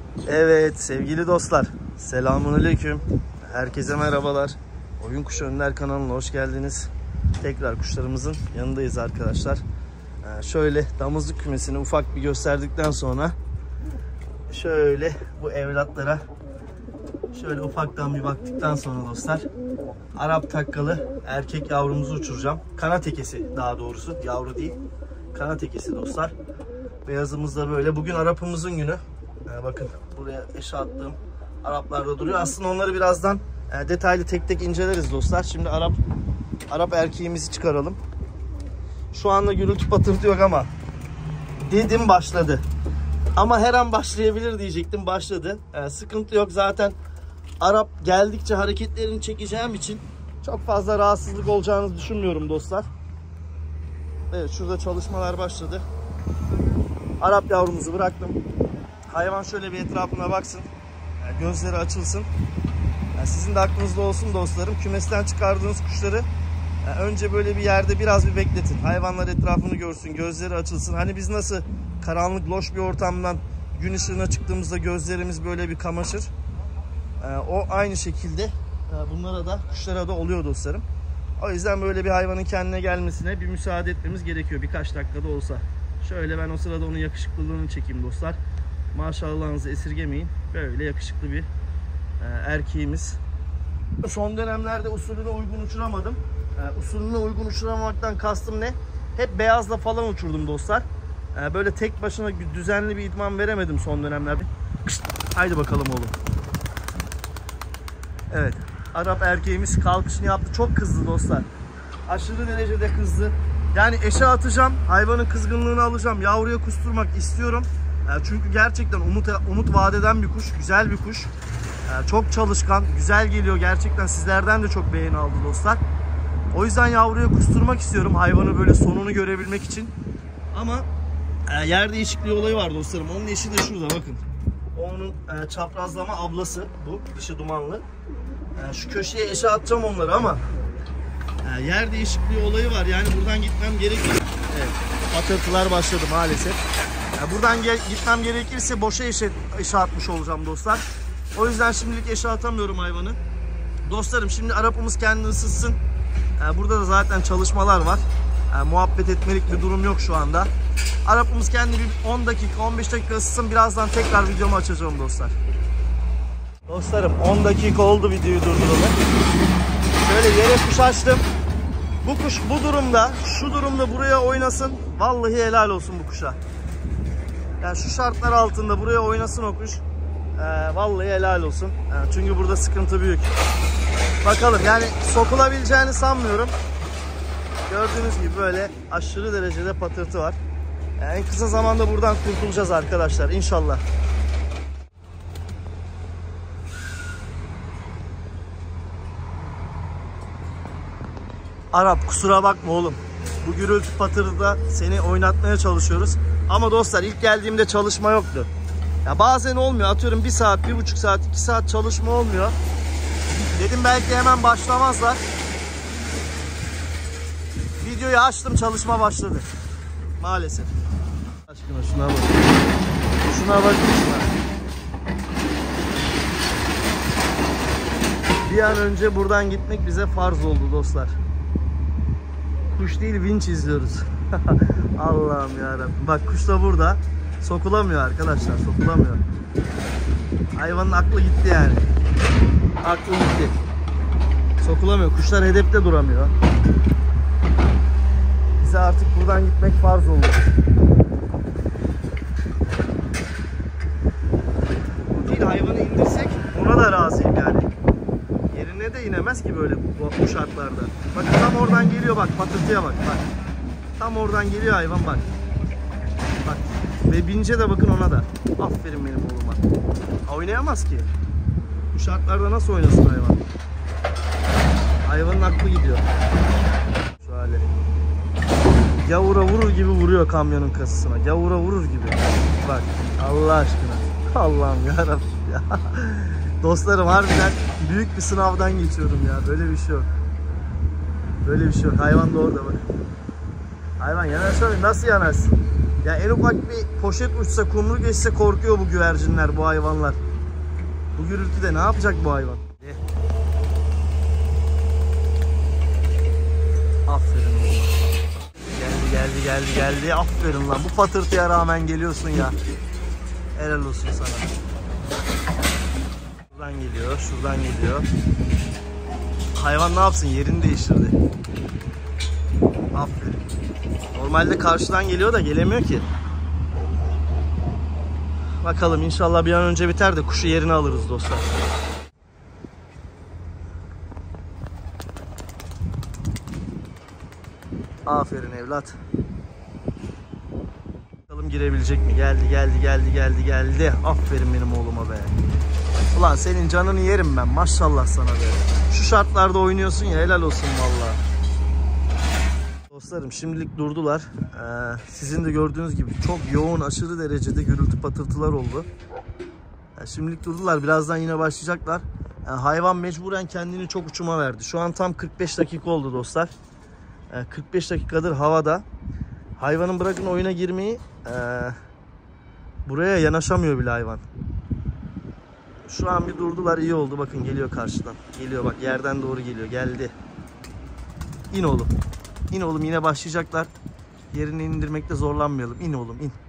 Evet sevgili dostlar, selamünaleyküm. Herkese merhabalar. Oyun Kuşu Önler kanalına hoş geldiniz. Tekrar kuşlarımızın yanındayız arkadaşlar. Şöyle damızlık kümesini ufak bir gösterdikten sonra şöyle bu evlatlara şöyle ufaktan bir baktıktan sonra dostlar, Arap takkalı erkek yavrumuzu uçuracağım. Kana tekesi, daha doğrusu yavru değil, kana tekesi dostlar. Beyazımız da böyle. Bugün Arap'ımızın günü. Bakın buraya eşe attığım Araplar da duruyor. Aslında onları birazdan detaylı tek tek inceleriz dostlar. Şimdi Arap erkeğimizi çıkaralım. Şu anda gürültü patırtı yok ama dedim başladı. Ama her an başlayabilir diyecektim, başladı. Sıkıntı yok zaten. Arap geldikçe hareketlerini çekeceğim için çok fazla rahatsızlık olacağını düşünmüyorum dostlar. Evet, şurada çalışmalar başladı. Arap yavrumuzu bıraktım. Hayvan şöyle bir etrafına baksın. Gözleri açılsın. Sizin de aklınızda olsun dostlarım. Kümesten çıkardığınız kuşları önce böyle bir yerde biraz bir bekletin. Hayvanlar etrafını görsün, gözleri açılsın. Hani biz nasıl karanlık, loş bir ortamdan gün ışığına çıktığımızda gözlerimiz böyle bir kamaşır. O aynı şekilde bunlara da, kuşlara da oluyor dostlarım. O yüzden böyle bir hayvanın kendine gelmesine bir müsaade etmemiz gerekiyor. Birkaç dakikada olsa. Şöyle ben o sırada onun yakışıklılığını çekeyim dostlar. Maşallahınızı esirgemeyin. Böyle yakışıklı bir erkeğimiz. Son dönemlerde usulüne uygun uçuramadım. Usulüne uygun uçuramamaktan kastım ne? Hep beyazla falan uçurdum dostlar. Böyle tek başına düzenli bir idman veremedim son dönemlerde. Haydi bakalım oğlum. Evet. Arap erkeğimiz kalkışını yaptı. Çok kızdı dostlar. Aşırı derecede kızdı. Yani eşe atacağım. Hayvanın kızgınlığını alacağım. Yavruya kusturmak istiyorum. Çünkü gerçekten umut vaat eden bir kuş. Güzel bir kuş. Çok çalışkan. Güzel geliyor. Gerçekten sizlerden de çok beğeni aldı dostlar. O yüzden yavruya kusturmak istiyorum. Hayvanı böyle sonunu görebilmek için. Ama yer değişikliği olayı var dostlarım. Onun eşi de şurada bakın. Onun çaprazlama ablası bu. Dışı dumanlı. Şu köşeye eşe atacağım onları ama yer değişikliği olayı var. Yani buradan gitmem gerekir. Evet. Patırtılar başladı maalesef. Buradan gitmem gerekirse boşa eşe atmış olacağım dostlar. O yüzden şimdilik eşe atamıyorum hayvanı. Dostlarım şimdi Arap'ımız kendini ısıtsın. Burada da zaten çalışmalar var. Muhabbet etmelik bir durum yok şu anda. Arap'ımız kendini bir 10 dakika 15 dakika ısıtsın. Birazdan tekrar videomu açacağım dostlar. Dostlarım 10 dakika oldu videoyu durduralım. Şöyle yere kuş açtım. Bu kuş bu durumda, şu durumda buraya oynasın. Vallahi helal olsun bu kuşa. Yani şu şartlar altında buraya oynasın o kuş. Vallahi helal olsun. Çünkü burada sıkıntı büyük. Bakalım yani sokulabileceğini sanmıyorum. Gördüğünüz gibi böyle aşırı derecede patırtı var. En kısa zamanda buradan kurtulacağız arkadaşlar inşallah. Arap kusura bakma oğlum. Bu gürültü patırtıda seni oynatmaya çalışıyoruz. Ama dostlar ilk geldiğimde çalışma yoktu. Ya bazen olmuyor. Atıyorum 1 saat, 1,5 saat, 2 saat çalışma olmuyor. Dedim belki hemen başlamazlar. Videoyu açtım, çalışma başladı. Maalesef. Aşkına şuna bak. Şuna bak şuna. Bir an önce buradan gitmek bize farz oldu dostlar. Kuş değil vinç izliyoruz. Allah'ım yarabbim. Bak kuş da burada. Sokulamıyor arkadaşlar, sokulamıyor. Hayvanın aklı gitti yani. Aklı gitti. Sokulamıyor. Kuşlar hedefte duramıyor. Bize artık buradan gitmek farz oldu. Bu değil, hayvanı indirsek ona da razıyım yani. Yerine de inemez ki böyle bu şartlarda. Bakın tam oradan geliyor bak, patırtıya bak. Bak. Tam oradan geliyor hayvan bak. Bak. Ve bince de bakın ona da. Aferin benim oğluma. Oynayamaz ki. Bu şartlarda nasıl oynasın hayvan? Hayvanın aklı gidiyor. Şöyle. Gavura vurur gibi vuruyor kamyonun kasasına. Gavura vurur gibi. Bak Allah aşkına. Allah'ım yarabbim ya. Dostlarım harbiden büyük bir sınavdan geçiyorum ya. Böyle bir şey yok. Böyle bir şey yok. Hayvan da orada bak. Hayvan yanaşamıyor. Nasıl yanaşsın? Ya en ufak bir poşet uçsa, kumru geçse korkuyor bu güvercinler, bu hayvanlar. Bu gürültüde ne yapacak bu hayvan? Aferin oğlum. Geldi. Aferin lan. Bu patırtıya rağmen geliyorsun ya. Helal olsun sana. Şuradan geliyor. Hayvan ne yapsın? Yerini değiştirdi. Aferin. Normalde karşıdan geliyor da gelemiyor ki. Bakalım inşallah bir an önce biter de kuşu yerine alırız dostlar. Aferin evlat. Bakalım girebilecek mi? Geldi. Aferin benim oğluma be. Ulan senin canını yerim ben. Maşallah sana be. Şu şartlarda oynuyorsun ya, helal olsun vallahi. Dostlarım şimdilik durdular. Sizin de gördüğünüz gibi çok yoğun, aşırı derecede gürültü patırtılar oldu. Şimdilik durdular. Birazdan yine başlayacaklar. Hayvan mecburen kendini çok uçuma verdi. Şu an tam 45 dakika oldu dostlar. 45 dakikadır havada. Hayvanın bırakın oyuna girmeyi, buraya yanaşamıyor bile hayvan. Şu an bir durdular, iyi oldu. Bakın geliyor karşıdan. Geliyor bak, yerden doğru geliyor. Geldi. İn oğlum. İn oğlum, yine başlayacaklar. Yerini indirmekte zorlanmayalım. İn oğlum, in.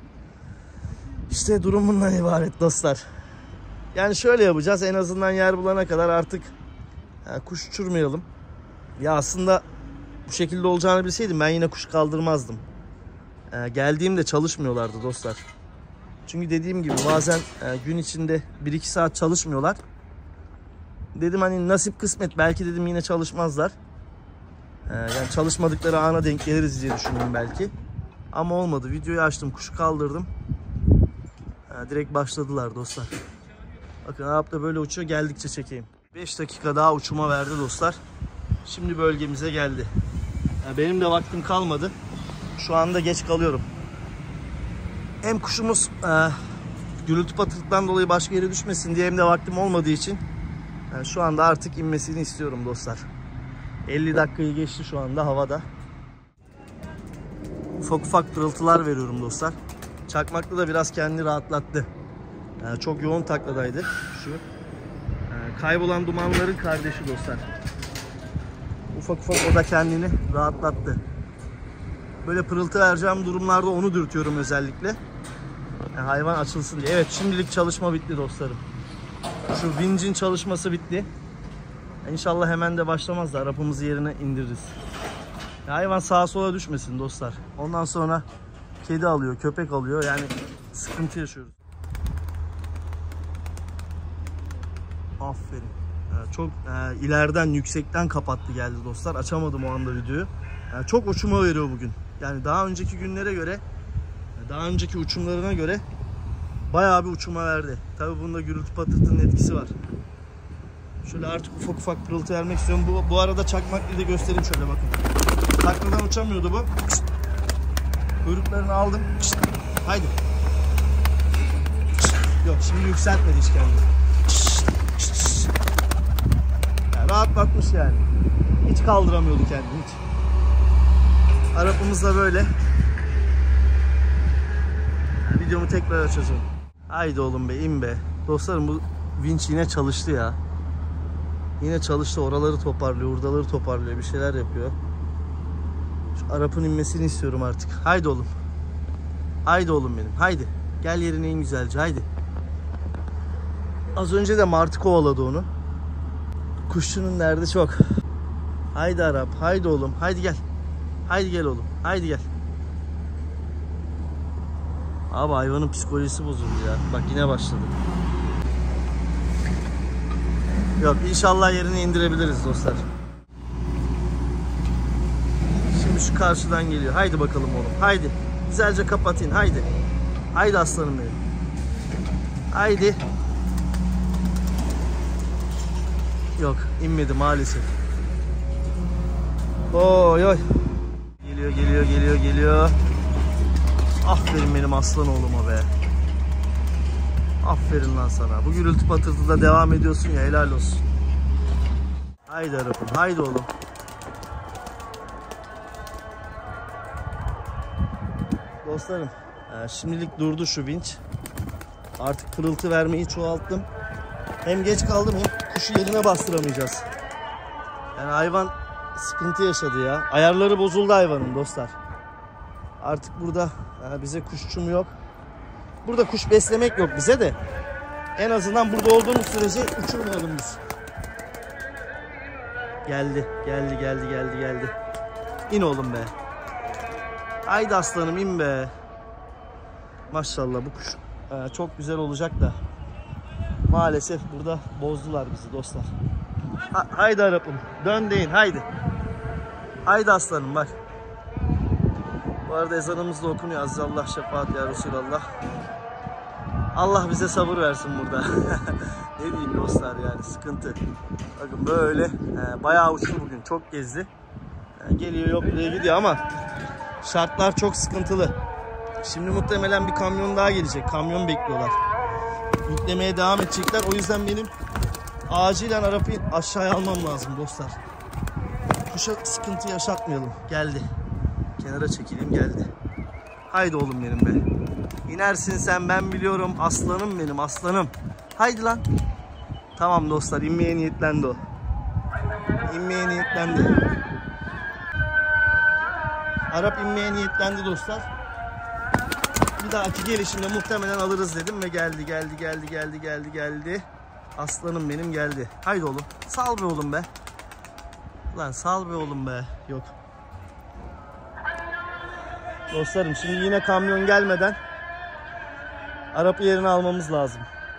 İşte durum bundan ibaret dostlar. Yani şöyle yapacağız. En azından yer bulana kadar artık kuş uçurmayalım. Ya aslında bu şekilde olacağını bilseydim ben yine kuş kaldırmazdım. Geldiğimde çalışmıyorlardı dostlar. Çünkü dediğim gibi bazen gün içinde 1-2 saat çalışmıyorlar. Dedim hani nasip kısmet, belki dedim yine çalışmazlar. Yani çalışmadıkları ana denk geliriz diye düşündüm belki. Ama olmadı. Videoyu açtım, kuşu kaldırdım. Direkt başladılar dostlar. Bakın Arap da böyle uçuyor, geldikçe çekeyim. 5 dakika daha uçuma verdi dostlar. Şimdi bölgemize geldi. Benim de vaktim kalmadı. Şu anda geç kalıyorum. Hem kuşumuz gürültü patırtıdan dolayı başka yere düşmesin diye, hem de vaktim olmadığı için şu anda artık inmesini istiyorum dostlar. 50 dakikayı geçti şu anda havada. Ufak pırıltılar veriyorum dostlar. Çakmaklı da biraz kendini rahatlattı. Çok yoğun takladaydı şu. Kaybolan dumanların kardeşi dostlar. Ufak o da kendini rahatlattı. Böyle pırıltı vereceğim durumlarda onu dürtüyorum özellikle. Hayvan açılsın diye. Evet, şimdilik çalışma bitti dostlarım. Şu vincin çalışması bitti. İnşallah hemen de başlamaz da Arap'ımızı yerine indiririz. Hayvan sağa sola düşmesin dostlar. Ondan sonra kedi alıyor, köpek alıyor. Yani sıkıntı yaşıyoruz. Aferin. Çok ileriden, yüksekten kapattı geldi dostlar. Açamadım o anda videoyu. Çok uçuma veriyor bugün. Yani daha önceki günlere göre, daha önceki uçumlarına göre bayağı bir uçuma verdi. Tabii bunda gürültü patırtının etkisi var. Şöyle artık ufak pırıltı vermek istiyorum. Bu arada çakmaklı da göstereyim şöyle, bakın. Takladan uçamıyordu bu. Kuyruklarını aldım. Haydi. Yok, şimdi yükseltmedi hiç kendini. Yani rahatlatmış yani. Hiç kaldıramıyordu kendini hiç. Arap'ımız da böyle. Yani videomu tekrar açacağım. Haydi oğlum be, in be. Dostlarım bu vinç yine çalıştı ya. Yine çalıştı, oraları toparlıyor, hurdaları toparlıyor, bir şeyler yapıyor. Şu Arap'ın inmesini istiyorum artık. Haydi oğlum. Haydi oğlum benim, haydi. Gel yerine in güzelce, haydi. Az önce de martı kovaladı onu. Kuşçunun derdi çok. Haydi Arap, haydi oğlum, haydi gel. Haydi gel oğlum, haydi gel. Abi hayvanın psikolojisi bozuldu ya. Bak yine başladı. Yok, inşallah yerini indirebiliriz dostlar. Şimdi şu karşıdan geliyor. Haydi bakalım oğlum, haydi. Güzelce kapatın, haydi. Haydi aslanım benim. Haydi. Yok, inmedi maalesef. Oy oy. Geliyor. Aferin benim aslan oğluma be. Aferin lan sana. Bu gürültü patırtıda devam ediyorsun ya, helal olsun. Haydi Arap'ım, haydi oğlum. Dostlarım, şimdilik durdu şu vinç. Artık pırıltı vermeyi çoğalttım. Hem geç kaldım hem kuşu yerine bastıramayacağız. Yani hayvan sıkıntı yaşadı ya. Ayarları bozuldu hayvanın dostlar. Artık burada bize kuşçum yok. Burada kuş beslemek yok bize de. En azından burada olduğumuz sürece uçurmayalım biz. Geldi. İn oğlum be. Haydi aslanım in be. Maşallah bu kuş çok güzel olacak da. Maalesef burada bozdular bizi dostlar. Haydi Arap'ım. Dön deyin haydi. Haydi aslanım bak. Bu arada ezanımız da okunuyor. Azzallah şefaat ya Resulallah. Allah bize sabır versin burada. Ne diyeyim dostlar, yani sıkıntı. Bakın böyle bayağı uçtu bugün. Çok gezdi. Geliyor yok buraya gidiyor ama şartlar çok sıkıntılı. Şimdi muhtemelen bir kamyon daha gelecek. Kamyon bekliyorlar. Yüklemeye devam edecekler. O yüzden benim acilen Arap'ı aşağıya almam lazım dostlar. Kuşa sıkıntı yaşatmayalım. Geldi. Kenara çekileyim, geldi. Haydi oğlum benim be. İnersin sen, ben biliyorum. Aslanım benim, aslanım. Haydi lan. Tamam dostlar, inmeye niyetlendi o. İnmeye niyetlendi. Arap inmeye niyetlendi dostlar. Bir dahaki gelişimde muhtemelen alırız dedim ve geldi. Aslanım benim geldi. Haydi oğlum. Sal be oğlum be. Lan sal be oğlum be. Yok. Dostlarım şimdi yine kamyon gelmeden Arap'ı yerine almamız lazım.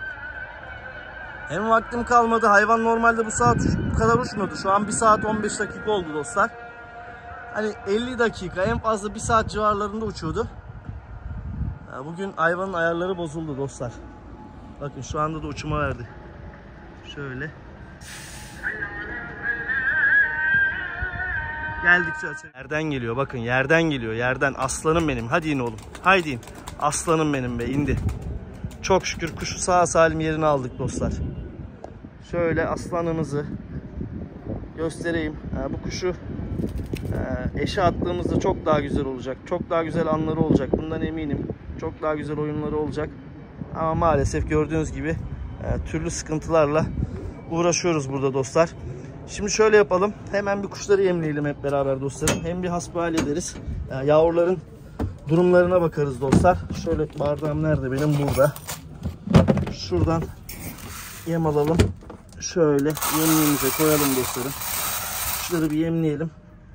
Hem vaktim kalmadı. Hayvan normalde bu saat bu kadar uçmuyordu. Şu an 1 saat 15 dakika oldu dostlar. Hani 50 dakika en fazla 1 saat civarlarında uçuyordu. Bugün hayvanın ayarları bozuldu dostlar. Bakın şu anda da uçuma verdi. Şöyle. Geldikçe açayım. Yerden geliyor bakın, yerden geliyor, yerden. Aslanım benim, hadi in oğlum, haydi in. Aslanım benim be, indi. Çok şükür kuşu sağ salim yerine aldık dostlar. Şöyle aslanımızı göstereyim. Bu kuşu eşe attığımızda çok daha güzel olacak. Çok daha güzel anları olacak, bundan eminim. Çok daha güzel oyunları olacak. Ama maalesef gördüğünüz gibi türlü sıkıntılarla uğraşıyoruz burada dostlar. Şimdi şöyle yapalım. Hemen bir kuşları yemleyelim hep beraber dostlarım. Hem bir hasbihal ederiz. Yavruların durumlarına bakarız dostlar. Şöyle bardağım nerede benim? Burada. Şuradan yem alalım. Şöyle yemliğimize koyalım dostlarım. Kuşları bir yemleyelim.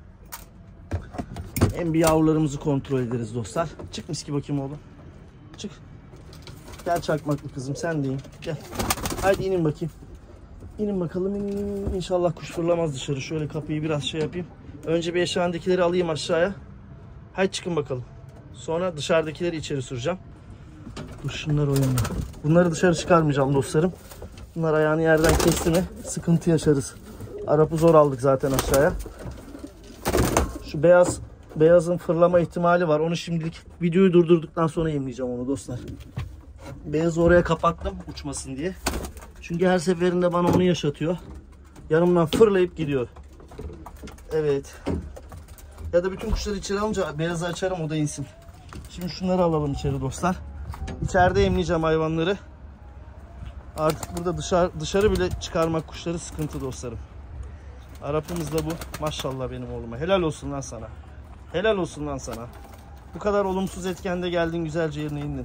Hem bir yavrularımızı kontrol ederiz dostlar. Çık miski bakayım oğlum. Çık. Gel çakmaklı kızım, sen de in. Gel. Haydi inin bakayım. İnin bakalım. İnin. İnşallah kuş fırlamaz dışarı. Şöyle kapıyı biraz şey yapayım. Önce bir eşyandakileri alayım aşağıya. Haydi çıkın bakalım. Sonra dışarıdakileri içeri süreceğim. Dur şunlar o yana. Bunları dışarı çıkarmayacağım dostlarım. Bunlar ayağını yerden kesti mi sıkıntı yaşarız. Arap'ı zor aldık zaten aşağıya. Şu beyazın fırlama ihtimali var. Onu şimdilik videoyu durdurduktan sonra yemleyeceğim onu dostlar. Beyazı oraya kapattım uçmasın diye. Çünkü her seferinde bana onu yaşatıyor. Yanımdan fırlayıp gidiyor. Evet. Ya da bütün kuşları içeri alınca beyazı açarım, o da insin. Şimdi şunları alalım içeri dostlar. İçeride yemleyeceğim hayvanları. Artık burada dışarı bile çıkarmak kuşları sıkıntı dostlarım. Arap'ımız da bu. Maşallah benim oğluma. Helal olsun lan sana. Helal olsun lan sana. Bu kadar olumsuz etkende geldin, güzelce yerine indin.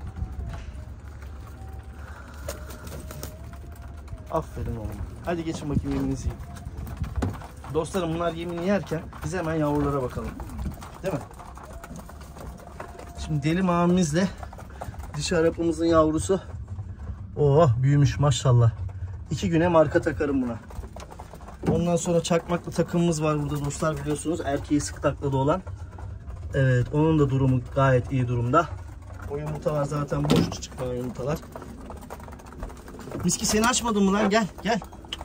Aferin oğlum. Hadi geçin bakayım, yeminizi yiyin. Dostlarım bunlar yemini yerken biz hemen yavrulara bakalım. Değil mi? Şimdi deli mavimizle dişi Arap'ımızın yavrusu. Oh büyümüş maşallah. 2 güne marka takarım buna. Ondan sonra çakmaklı takımımız var burada dostlar, biliyorsunuz. Erkeği sık takladı olan. Evet, onun da durumu gayet iyi durumda. O yumurtalar zaten boş çıkan yumurtalar. Miski seni açmadın mı lan? Gel gel.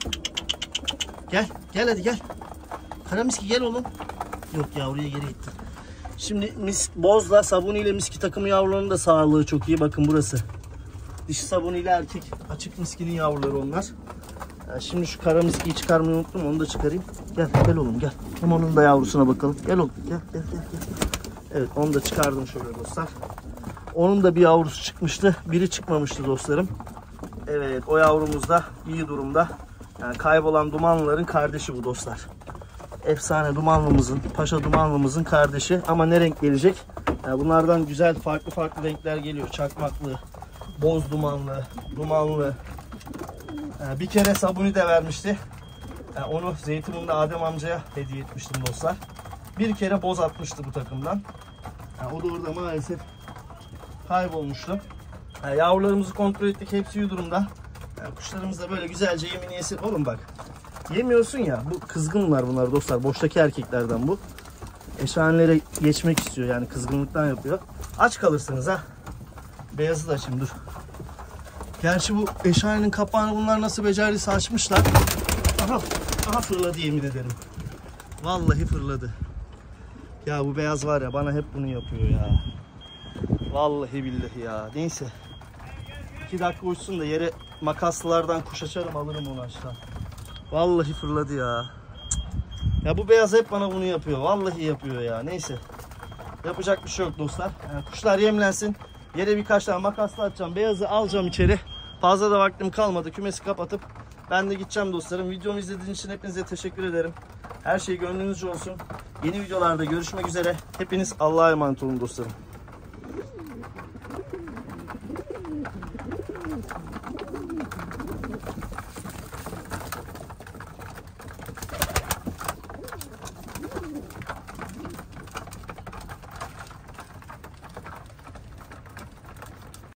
Gel hadi gel. Kara miski gel oğlum. Yok, yavruya geri gitti. Şimdi bozla sabuni ile miski takımı yavrularının da sağlığı çok iyi. Bakın burası. Dişi sabuni ile erkek açık miskinin yavruları onlar. Şimdi şu kara miskiyi çıkarmayı unuttum, onu da çıkarayım. Gel oğlum gel. Hem onun da yavrusuna bakalım. Gel oğlum gel. Evet, onu da çıkardım şöyle dostlar. Onun da bir yavrusu çıkmıştı. Biri çıkmamıştı dostlarım. Evet, o yavrumuz da iyi durumda. Yani kaybolan dumanlıların kardeşi bu dostlar. Efsane dumanlımızın, paşa dumanlımızın kardeşi. Ama ne renk gelecek? Yani bunlardan güzel farklı renkler geliyor. Çakmaklı, boz dumanlı, dumanlı. Yani bir kere sabuni de vermişti. Yani onu Zeytinburnu'nda Adem amcaya hediye etmiştim dostlar. Bir kere boz atmıştı bu takımdan. Yani o da orada maalesef kaybolmuştu. Yani yavrularımızı kontrol ettik. Hepsi iyi durumda. Yani kuşlarımız da böyle güzelce yemini yesin. Oğlum bak. Yemiyorsun ya. Bu kızgınlar bunlar dostlar. Boştaki erkeklerden bu. Eşhanelere geçmek istiyor. Yani kızgınlıktan yapıyor. Aç kalırsınız ha. Beyazı da şimdi dur. Gerçi bu eşhanenin kapağını bunlar nasıl becerdiyse açmışlar. Aha fırladı yemin ederim. Vallahi fırladı. Ya bu beyaz var ya, bana hep bunu yapıyor ya. Vallahi billahi ya. Neyse. 2 dakika uçsun da yere makaslardan kuş açarım, alırım onu aşağı. Vallahi fırladı ya. Ya bu beyaz hep bana bunu yapıyor. Vallahi yapıyor ya. Neyse. Yapacak bir şey yok dostlar. Yani kuşlar yemlensin. Yere birkaç tane makasla atacağım. Beyazı alacağım içeri. Fazla da vaktim kalmadı. Kümesi kapatıp ben de gideceğim dostlarım. Videomu izlediğiniz için hepinize teşekkür ederim. Her şey gönlünüzce olsun. Yeni videolarda görüşmek üzere. Hepiniz Allah'a emanet olun dostlarım.